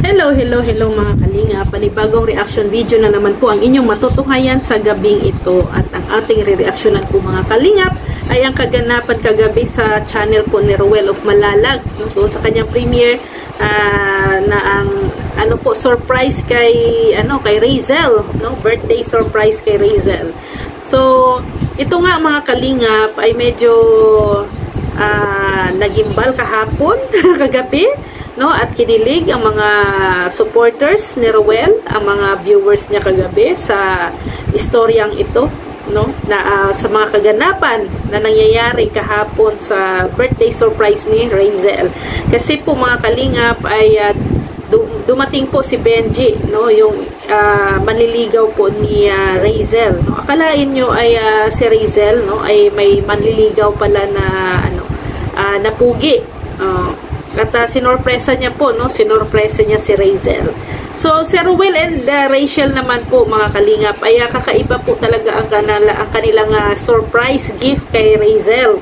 Hello, hello, hello mga kalinga. Panibagong reaction video na naman po ang inyong matutunghayan sa gabing ito. At ang ating re-reactionan po mga kalingap ay ang kaganapan kagabi sa channel po ni Ruel of Malalag. Doon sa kanyang premiere na ang surprise kay Razel, no? Birthday surprise kay Razel. So, ito nga mga kalingap ay medyo nagimbal kahapon, kagabi, no, at kinilig ang mga supporters ni Ruel, ang mga viewers niya kagabi sa istoryang ito, no, na sa mga kaganapan na nangyayari kahapon sa birthday surprise ni Razel. Kasi po mga kalingap ay dumating po si Benji, no, yung manliligaw po ni Razel, no. Akalain nyo ay si Razel, no, ay may manliligaw pala na na pugi. At sinorpresa niya po, no? Sinorpresa niya si Razel. So, si Ruel and Rachel naman po, mga kalingap, ay kakaiba po talaga ang kanilang surprise gift kay Razel.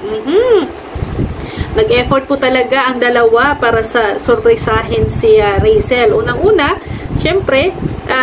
Nag-effort po talaga ang dalawa para sa sorpresahin si Razel. Unang-una, syempre,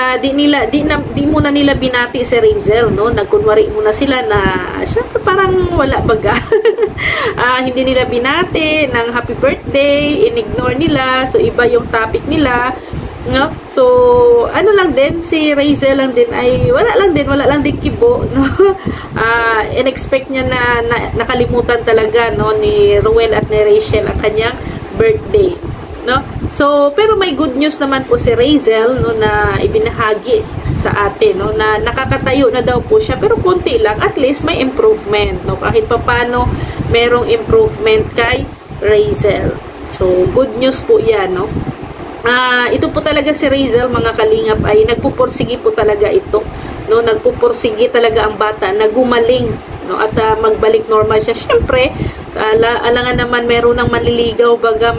di muna nila binati si Razel, no? Nagkunwari muna sila na syempre parang wala baga. Hindi nila binati ng happy birthday, in-ignore nila. So iba yung topic nila, no? So ano lang din, si Razel lang din ay wala lang din kibo, no? In-expect niya na nakalimutan talaga, no, ni Ruel at ni Rachel ang kanyang birthday, no? So, pero may good news naman po si Razel, no, na ibinahagi sa atin, no, na nakakatayo na daw po siya, pero konti lang, at least may improvement, no, kahit papano merong improvement kay Razel. So, good news po yan, no. Ito po talaga si Razel, mga kalingap, ay nagpupursigi po talaga ito, no, nagpupursigi talaga ang bata na gumaling, no, at magbalik normal siya. Syempre, alangan naman meron ng manliligaw, baga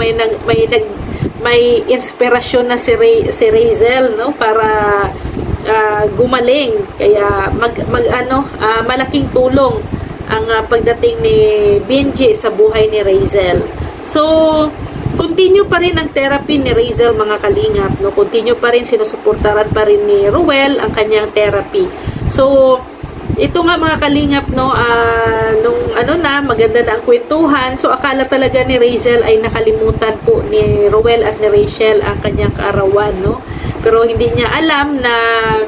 may inspirasyon na si Razel, no, para gumaling. Kaya malaking tulong ang pagdating ni Benji sa buhay ni Razel. So, continue pa rin ang therapy ni Razel, mga kalingap, no? Continue pa rin, sinusuportaran pa rin ni Ruel ang kanyang therapy. So, ito nga mga kalingap, no, maganda na ang kwentuhan. So, akala talaga ni Razel ay nakalimutan po ni Ruel at ni Rachel ang kanyang kaarawan, no? Pero hindi niya alam na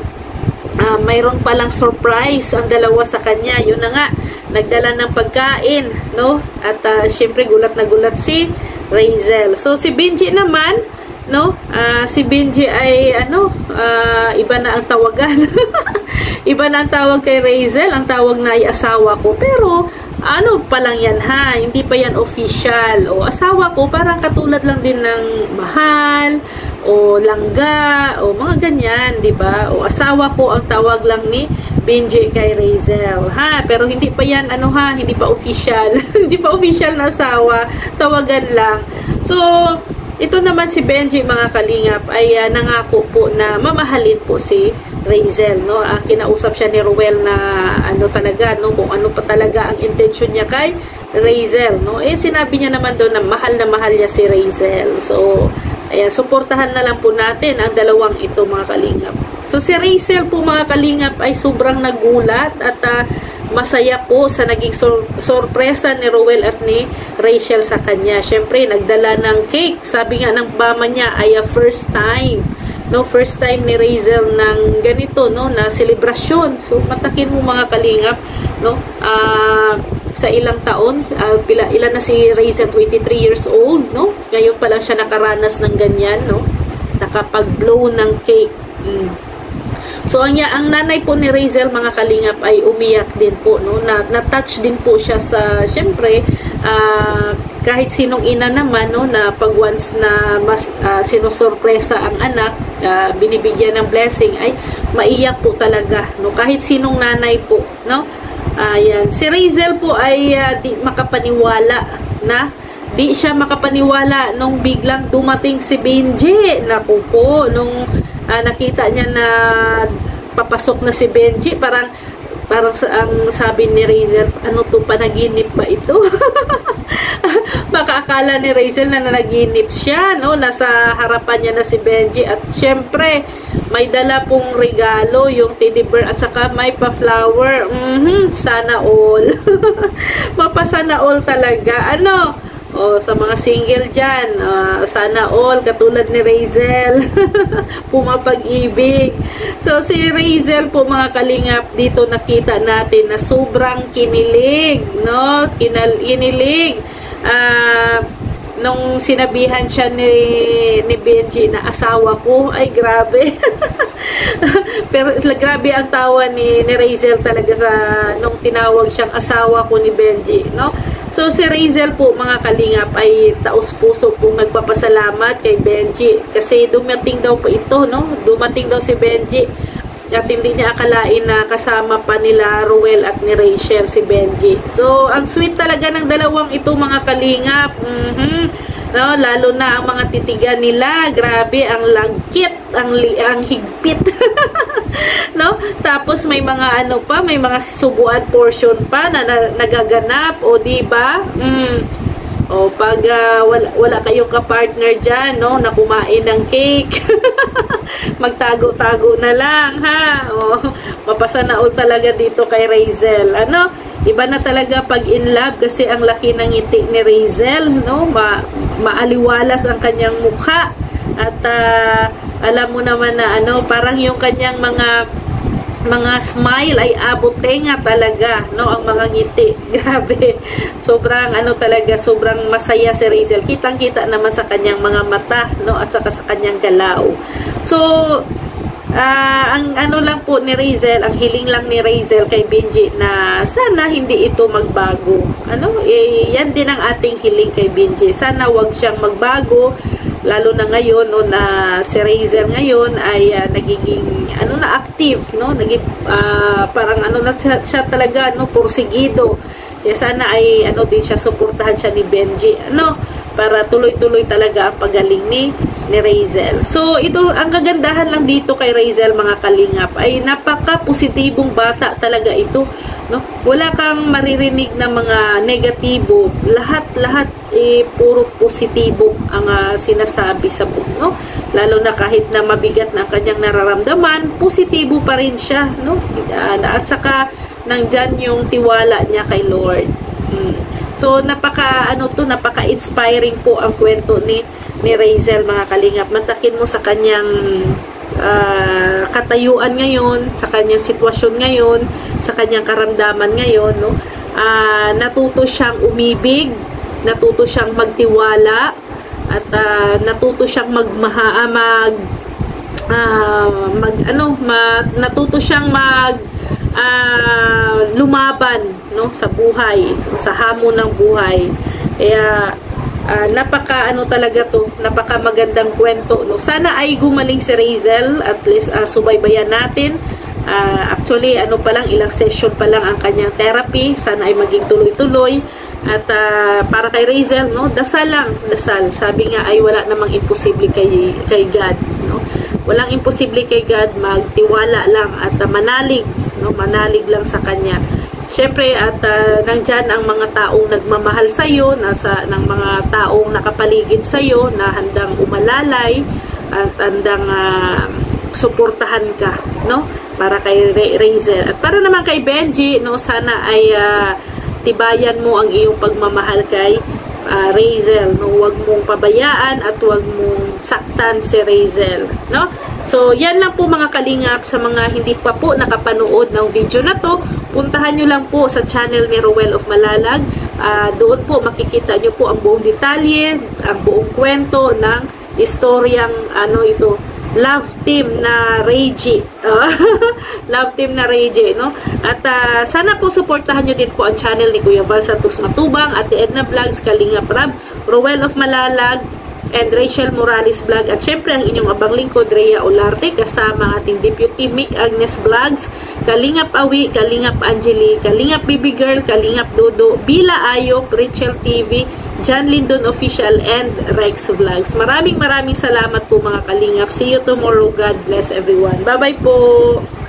mayroon palang surprise ang dalawa sa kanya. Yun na nga, nagdala ng pagkain, no? At syempre gulat na gulat si Razel. So, si Benji naman, no, si Benji ay iba na ang tawagan. Iba na ang tawag kay Razel, ang tawag na ay asawa ko. Pero ano pa lang yan, ha, hindi pa yan official. O asawa ko, parang katulad lang din ng mahal o langga o mga ganyan, di ba? O asawa ko ang tawag lang ni Benji kay Razel, ha. Pero hindi pa yan hindi pa official. Hindi pa official na asawa, tawagan lang. So, ito naman si Benji, mga kalingap, ay nangako po na mamahalin po si Razel, no. Kinausap siya ni Ruel na talaga, no, kung ano pa talaga ang intention niya kay Razel, no. Sinabi niya naman doon na mahal niya si Razel. So, ayan, suportahan na lang po natin ang dalawang ito, mga kalingap. So, si Razel po, mga kalingap, ay sobrang nagulat at masaya po sa naging sorpresa ni Ruel at ni Rachel sa kanya. Syempre, nagdala ng cake. Sabi nga ng mama niya ay first time. No, first time ni Razel ng ganito, no, na selebrasyon. So, matakin mo, mga kalingap, no, sa ilang taon, ilan na si Razel, 23 years old, no? Ngayon pa lang siya nakaranas ng ganyan, no? Nakapag-blow ng cake. So, ang nanay po ni Razel, mga kalingap, ay umiyak din po, no? Na-touch din po siya sa, syempre, kahit sinong ina naman, no, na pag once na sinusurpresa ang anak, binibigyan ng blessing, ay maiyak po talaga, no? Kahit sinong nanay po, no? Ayan. Si Razel po ay di siya makapaniwala nung biglang dumating si Benji. Naku po, nung nakita niya na papasok na si Benji, parang ang sabi ni Razel, ano to, panaginip ba ito? Nakakaakala ni Razel na nanaginip siya, no? Nasa harapan niya na si Benji at syempre may dala pong regalo, yung teddy bear at saka may pa-flower. Sana all. Mapasana all talaga. Ano? Sa mga single dyan, sana all, katulad ni Razel, pumapag-ibig. So, si Razel po, mga kalingap, dito nakita natin na sobrang kinilig, no? Kinilig. Nung sinabihan siya ni Benji na asawa ko, ay grabe. Pero grabe ang tawa ni Razel talaga nung tinawag siyang asawa ko ni Benji, no? So si Razel po, mga kalingap, ay taos-puso pong nagpapasalamat kay Benji kasi dumating daw po ito, no? Dumating daw si Benji at hindi niya akalain na kasama pa nila Ruel at ni Rachel si Benji. So ang sweet talaga ng dalawang ito, mga kalingap. No, lalo na ang mga titigan nila, grabe, ang lagkit, ang higpit. No? Tapos may mga ano pa, may mga subuan portion pa na nagaganap, o di ba? Pag wala kayong ka-partner diyan, no, na kumain ng cake. Magtago-tago na lang, ha. Mapasana all talaga dito kay Razel. Ano? Iba na talaga pag in love kasi ang laki ng ngiti ni Razel, no? Maaliwalas ang kanyang mukha at alam mo naman na ano, parang yung kanyang mga smile ay abot tenga talaga, no? Ang mga ngiti, grabe. Sobrang ano talaga, sobrang masaya si Razel. Kitang-kita naman sa kanyang mga mata, no? At saka sa kanyang galaw. So ang ano lang po ni Razel, ang hiling lang ni Razel kay Benji na sana hindi ito magbago. Ano? Yan din ang ating hiling kay Benji. Sana wag siyang magbago, lalo na ngayon, no, na si Razel ngayon ay nagiging ano na active, no? Naging parang ano na siya talaga, no, porsigido. Kaya sana ay ano din siya, suportahan siya ni Benji, ano, para tuloy-tuloy talaga ang pagaling ni Razel. So, ito, ang kagandahan lang dito kay Razel, mga kalingap, ay napaka-positibong bata talaga ito, no? Wala kang maririnig na mga negatibo. Lahat puro positibo ang sinasabi sa book, no? Lalo na kahit na mabigat na ang kanyang nararamdaman, positibo pa rin siya, no? At saka nandyan yung tiwala niya kay Lord. So, napaka-inspiring po ang kwento ni Razel, mga kalingap. Matakin mo sa kanyang katayuan ngayon, sa kanyang sitwasyon ngayon, sa kanyang karamdaman ngayon, no? Natuto siyang umibig, natuto siyang magtiwala, at natuto siyang natuto siyang lumaban, no, sa buhay, sa hamon ng buhay. Kaya napaka magandang kwento, no. Sana ay gumaling si Razel, at least subaybayan natin. Actually ilang session pa lang ang kanyang therapy. Sana ay maging tuloy-tuloy. At para kay Razel, no, dasal lang, dasal. Sabi nga ay wala namang imposible kay God, no. Walang imposible kay God, magtiwala lang at manalig, no, manalig lang sa kanya. Siyempre, at nandyan ang mga taong nagmamahal sa iyo, ng mga taong nakapaligid sa iyo na handang umalalay at handang suportahan ka, no, para kay Razel. At para naman kay Benji, no, sana ay tibayan mo ang iyong pagmamahal kay Razel, no. Huwag mong pabayaan at huwag mong saktan si Razel, no. So, yan lang po, mga kalingap. Sa mga hindi pa po nakapanood ng video na to, puntahan nyo lang po sa channel ni Ruel of Malalag. Doon po makikita nyo po ang buong detalye, ang buong kwento ng istoryang love team na Reggie. Love team na Reggie, no? At sana po suportahan nyo din po ang channel ni Kuya Val Santos Matubang, Ate Edna Vlogs, Kalingap Rab, Ruel of Malalag, and Rachel Morales Vlog, at syempre ang inyong abang lingkod, Rhea Olarte, kasama ang ating Deputy Mick Agnes Vlogs, Kalingap Awi, Kalingap Angeli, Kalingap Baby Girl, Kalingap Dodo, Bila Ayop, Rachel TV, John Lindon Official, and Rex Vlogs. Maraming salamat po, mga kalingap. See you tomorrow. God bless everyone. Bye-bye po!